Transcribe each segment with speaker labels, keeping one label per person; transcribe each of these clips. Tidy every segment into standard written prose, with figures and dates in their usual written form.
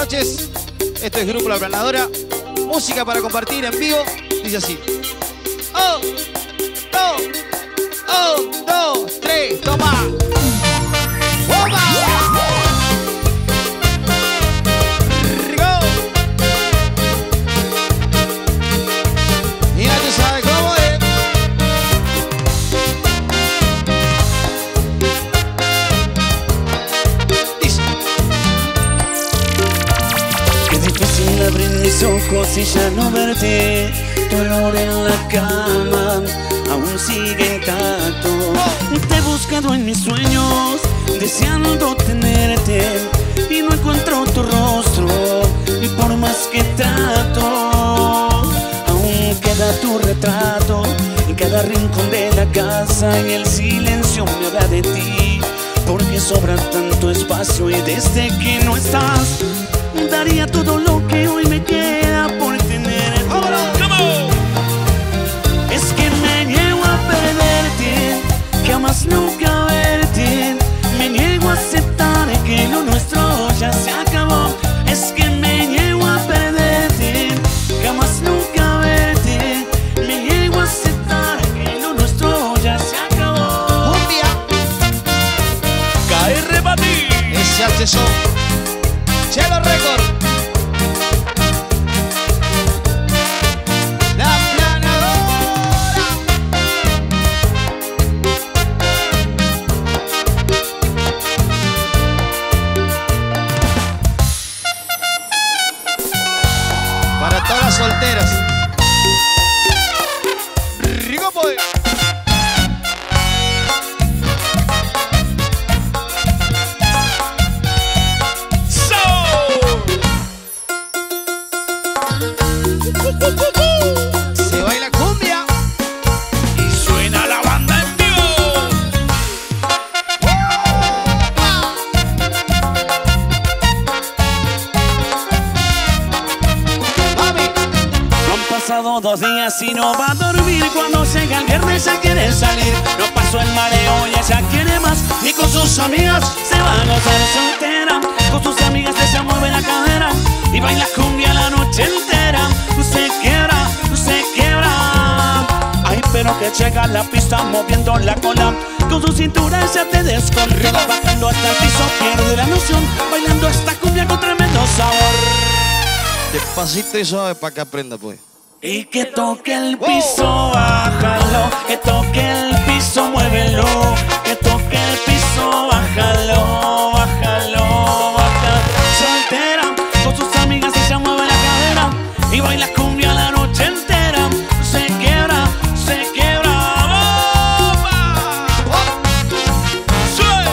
Speaker 1: noches. Esto es Grupo La Planadora. Música para compartir en vivo. Dice así. Oh, oh, oh, dos, tres, toma. ¡Toma! Y ya tú sabes cómo es. Dice.
Speaker 2: Qué difícil abrir mis ojos y ya no verte. Tu olor en la cama aún sigue intacto. Te he buscado en mis sueños, deseando tenerte, y no encuentro tu rostro, y por más que trato, aún queda tu retrato en cada rincón de la casa, y el silencio me habla de ti, porque sobra tanto espacio, y desde que no estás, daría todo lo que hoy me queda por tenerte. Es que me niego a perderte, que jamás nunca verte. Me niego a aceptar que lo nuestro ya se acabó. Es que me niego a perderte, que jamás nunca verte. Me niego a aceptar que lo nuestro ya se acabó.
Speaker 1: Un día.
Speaker 2: KR para ti.
Speaker 1: SHSO. Chelo Record. La Planadora. Para todas las solteras. Rico boy. Se baila cumbia.
Speaker 2: Y suena la banda en vivo.
Speaker 1: Mami.
Speaker 2: No han pasado 2 días y no va a dormir. Cuando llega el viernes ya quiere salir. No pasó el mareo y ella quiere más. Y con sus amigas se va a gozar soltera. Con sus amigas ella mueve la cadera y baila cumbia la noche entera. Se quiebra, se quiebra. Ay, pero que llega a la pista moviendo la cola. Con su cintura ella te descontrola. Bajando hasta el piso pierde la noción. Bailando esta cumbia con tremendo sabor.
Speaker 1: Despacito y suave para que aprenda, pues.
Speaker 2: Y que toque el piso, bájalo. Que toque el piso, muévelo. Que toque el piso, bájalo, bájalo, bájalo. Soltera, con sus amigas ella mueve la cadera y baila cumbia la noche entera. Se quiebra, se quiebra. ¡Opa! ¡Sube!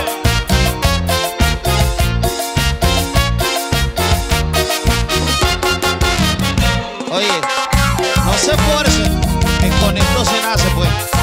Speaker 1: Oye, no se fuerce, que con esto se nace, pues.